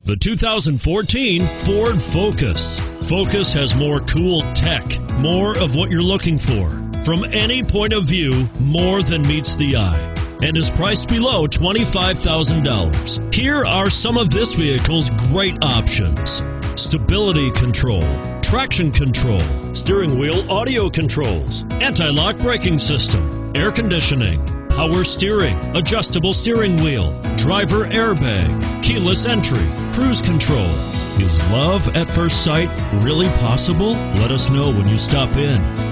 The 2014 Ford Focus. Focus has more cool tech, more of what you're looking for. From any point of view, more than meets the eye, and is priced below $25,000. Here are some of this vehicle's great options: stability control, traction control, steering wheel audio controls, anti-lock braking system, air conditioning, power steering, adjustable steering wheel, driver airbag, keyless entry, cruise control. Is love at first sight really possible? Let us know when you stop in.